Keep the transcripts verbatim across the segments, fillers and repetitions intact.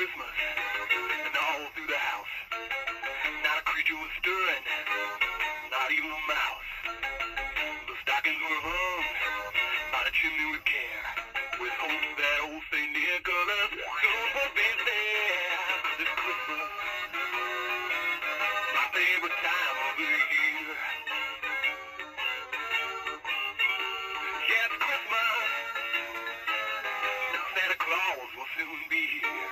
Christmas, and all through the house, not a creature was stirring, not even a mouse. The stockings were hung by the chimney with care, with hope that old Saint Nicholas soon would be there. 'Cause it's Christmas, my favorite time of the year. Yeah, it's Christmas, and Santa Claus will soon be here.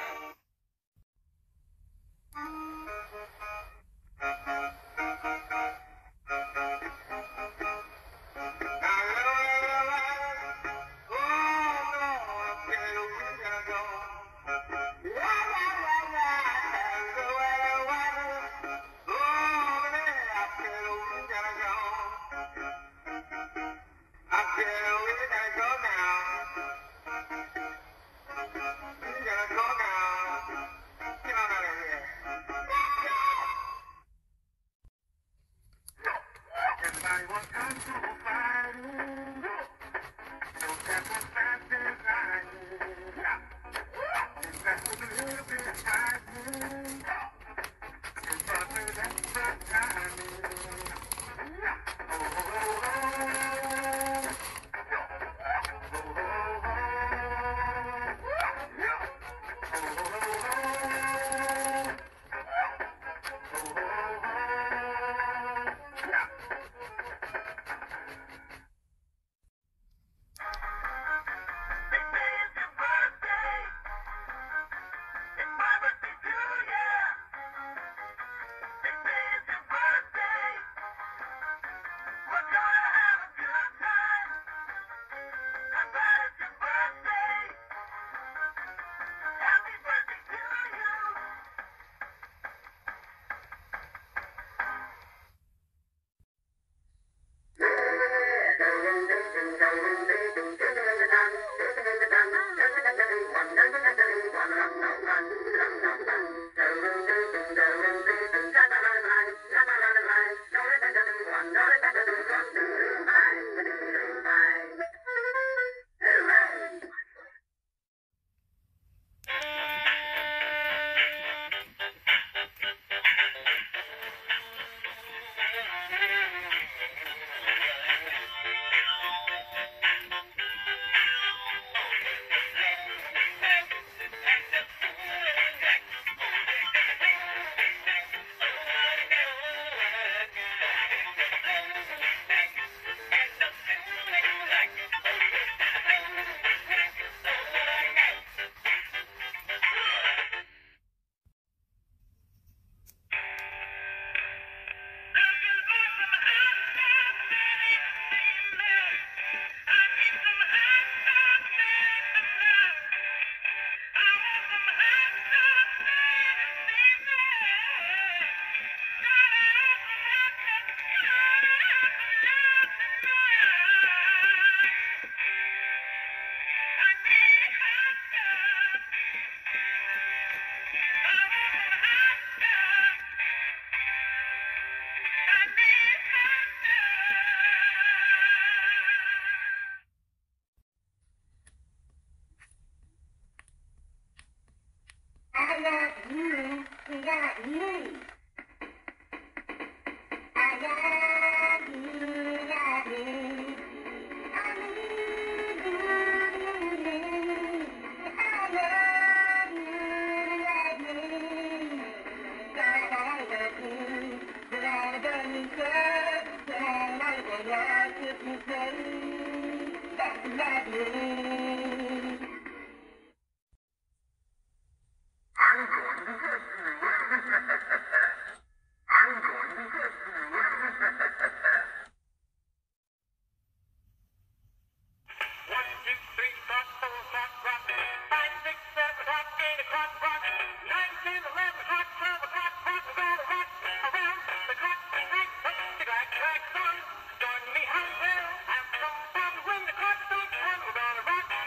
Join me, home, have some fun when the clock strikes one. We're gonna rock.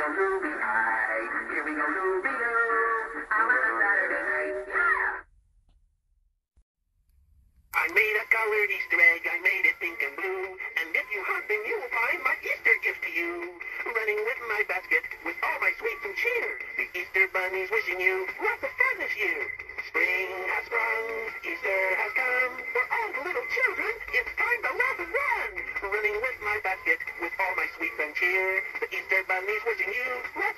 go Ruby High. Here we go Ruby Doo. Out on a Saturday night. Yeah! I made a colored Easter egg, I made it pink and blue. And if you hunt, then you will find my Easter gift to you. Running with my basket, with all my sweets and cheer. The Easter bunny's wishing you lots of fun this year. Spring has sprung, Easter has come. For all the little children, it's time to laugh and run. Running with my basket, with all my sweets and cheer. The Easter bunny's wishing you lots